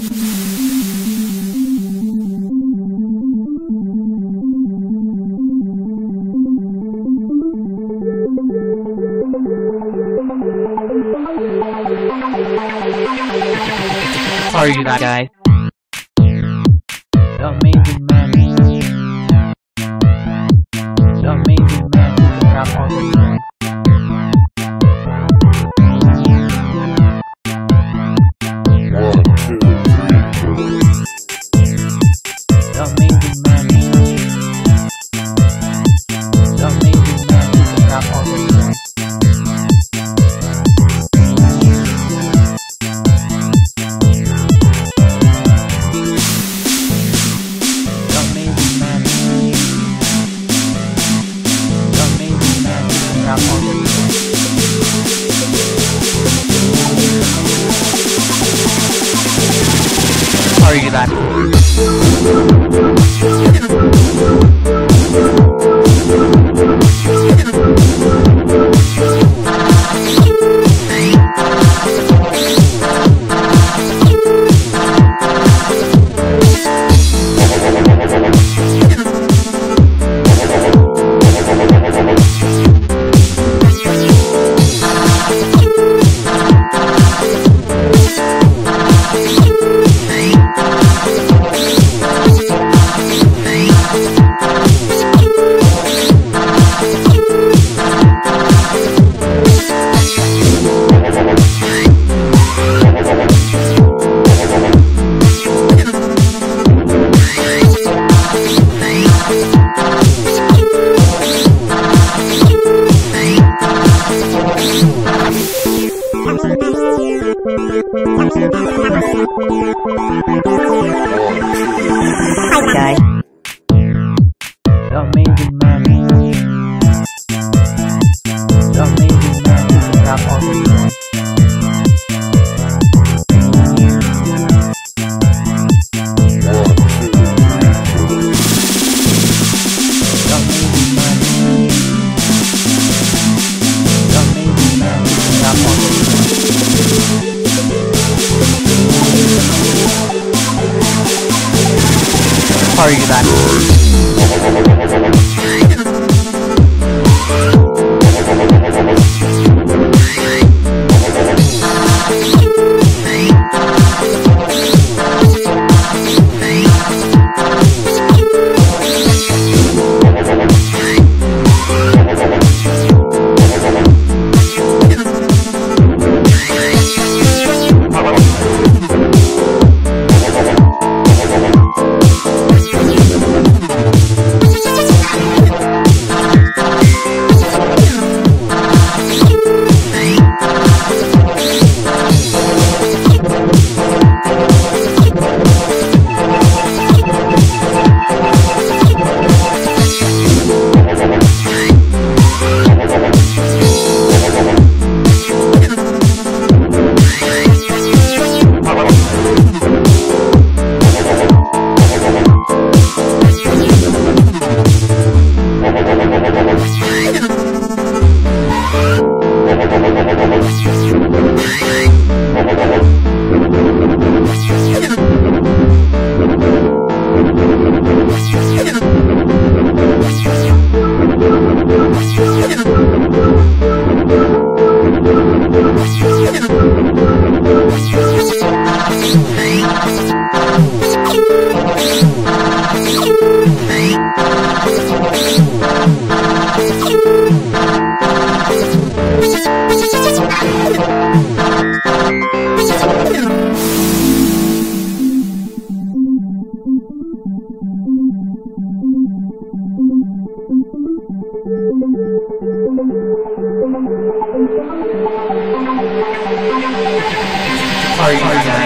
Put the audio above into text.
Are you that guy? The amazing man. The amazing man who can rap all the time. The amazing man. The amazing man who can rap all the time. Are you that? Guy. The amazing man. The amazing man who can rap all the time. The amazing man. The amazing man who can rap all the time. Are you that? Are you